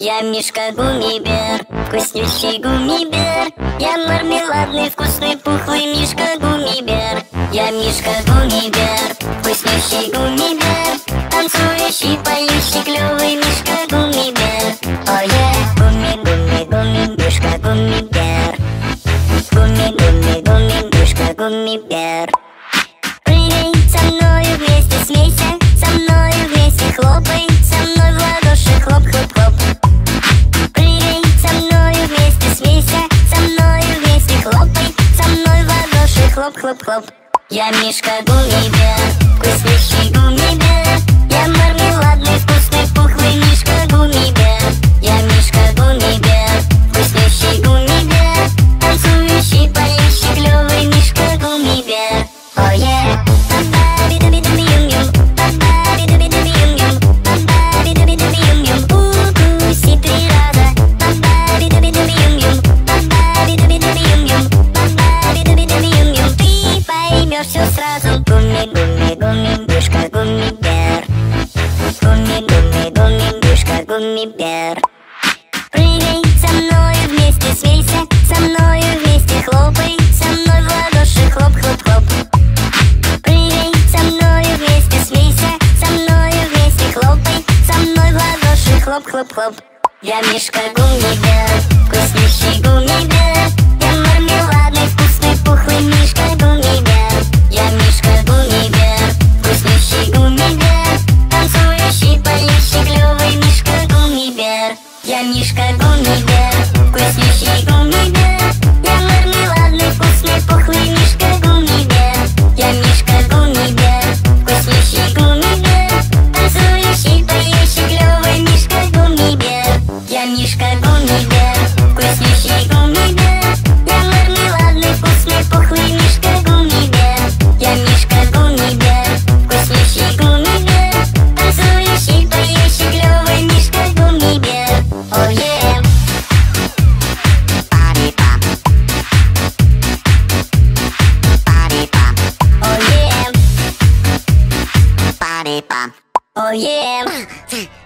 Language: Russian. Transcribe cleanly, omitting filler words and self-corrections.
Я Мишка Гуммибер, вкуснющий гуммибер. Я мармеладный, вкусный, пухлый Мишка Гуммибер. Я Мишка Гуммибер, вкуснющий гуммибер. Танцующий, поющий, клёвый Мишка Гуммибер. Ое, гумми, гумми, гумми, Мишка Гуммибер. Гумми, гумми, гумми, Мишка Гуммибер. Прыгай со мною вместе, смейся, со мною вместе хлопай, со мной в ладоши хлоп-хлоп-хлоп. Прыгай со мною вместе, смейся, со мною вместе хлопай, со мной в ладоши хлоп-хлоп-хлоп. Я Мишка Гуммибер, вкуснющий гуммибер. Я мармеладный, вкусный, пухлый Мишка Гуммибер. Я Мишка Гуммибер, вкуснющий гуммибер. Танцующий, поющий, клёвый Мишка Гуммибер. Ое! Укуси три раза. Ты поймешь все сразу. Гумми, гумми, гумми, Мишка Гуммибер. Гумми, гумми, гумми, Мишка Гуммибер. Прыгай со мною вместе, смейся, со мною вместе хлопай, со мной в ладоши хлоп-хлоп-хлоп. Прыгай со мною вместе, смейся, со мною вместе хлопай, со мной в ладоши хлоп-хлоп-хлоп. Я Мишка Гуммибер, вкуснющий гуммибер. Я мармеладный, вкусный, пухлый Мишка Гуммибер. Я Мишка Гуммибер, вкуснющий гуммибер. Танцующий, поющий, клёвый Мишка Гуммибер. Я Мишка Гуммибер, вкуснющий гуммибер. Я мармеладный, вкусный, пухлый Мишка Гуммибер. Я Мишка Гуммибер, вкуснющий гуммибер. Танцующий, поющий, клёвый Мишка Гуммибер. Я Мишка Гуммибер, вкуснющий гуммибер. Я мармеладный, вкусный, пухлый Мишка Гуммибер. Я Мишка Гуммибер, вкуснющий гуммибер. Танцующий, поющий, клёвый Мишка Гуммибер. Oh yeah. Пари-пам. Пари-пам. Oh yeah. Пари-пам. Oh yeah.